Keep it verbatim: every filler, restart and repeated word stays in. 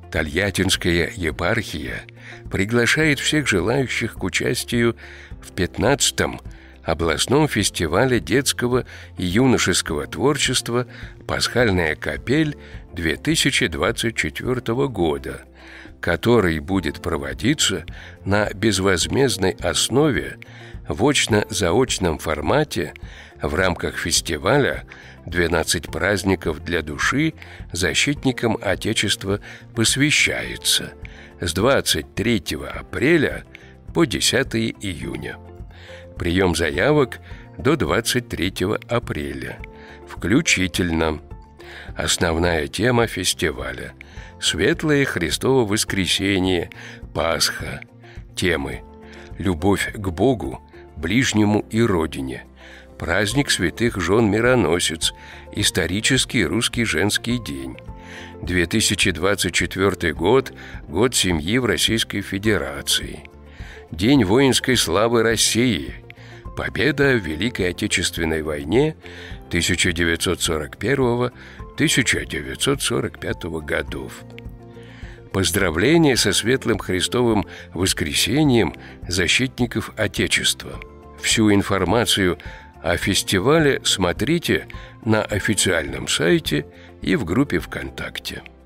Тольяттинская епархия приглашает всех желающих к участию в пятнадцатом областном фестивале детского и юношеского творчества «Пасхальная капель» две тысячи двадцать четвёртого года, который будет проводиться на безвозмездной основе в очно-заочном формате в рамках фестиваля «двенадцать праздников для души защитникам Отечества посвящается» с двадцать третьего апреля по десятого июня. Прием заявок до двадцать третьего апреля включительно. Основная тема фестиваля – Светлое Христово воскресение, Пасха. Темы: любовь к Богу, ближнему и Родине, праздник святых жен Мироносец, исторический русский женский день, две тысячи двадцать четвёртый год – год семьи в Российской Федерации, День воинской славы России, победа в Великой Отечественной войне тысяча девятьсот сорок первого — тысяча девятьсот сорок пятого годов. Поздравления со Светлым Христовым воскресением защитников Отечества. Всю информацию о фестивале смотрите на официальном сайте и в группе ВКонтакте.